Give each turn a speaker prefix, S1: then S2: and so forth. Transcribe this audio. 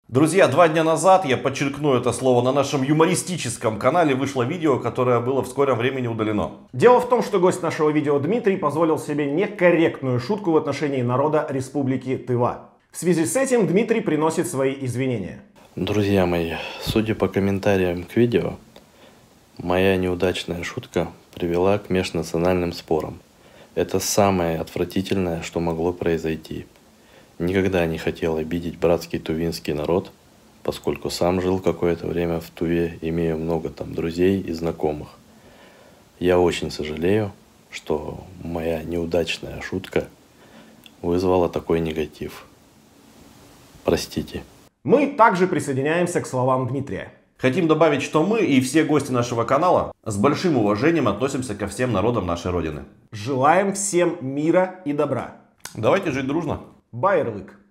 S1: Друзья, 2 дня назад, я подчеркну это слово, на нашем юмористическом канале вышло видео, которое было в скором времени удалено.
S2: Дело в том, что гость нашего видео Дмитрий позволил себе некорректную шутку в отношении народа Республики Тыва. В связи с этим Дмитрий приносит свои извинения.
S3: Друзья мои, судя по комментариям к видео, моя неудачная шутка привела к межнациональным спорам. Это самое отвратительное, что могло произойти. Никогда не хотел обидеть братский тувинский народ, поскольку сам жил какое-то время в Туве, имею много там друзей и знакомых. Я очень сожалею, что моя неудачная шутка вызвала такой негатив. Простите.
S2: Мы также присоединяемся к словам Дмитрия.
S1: Хотим добавить, что мы и все гости нашего канала с большим уважением относимся ко всем народам нашей Родины.
S2: Желаем всем мира и добра.
S1: Давайте жить дружно.
S2: Байерлык.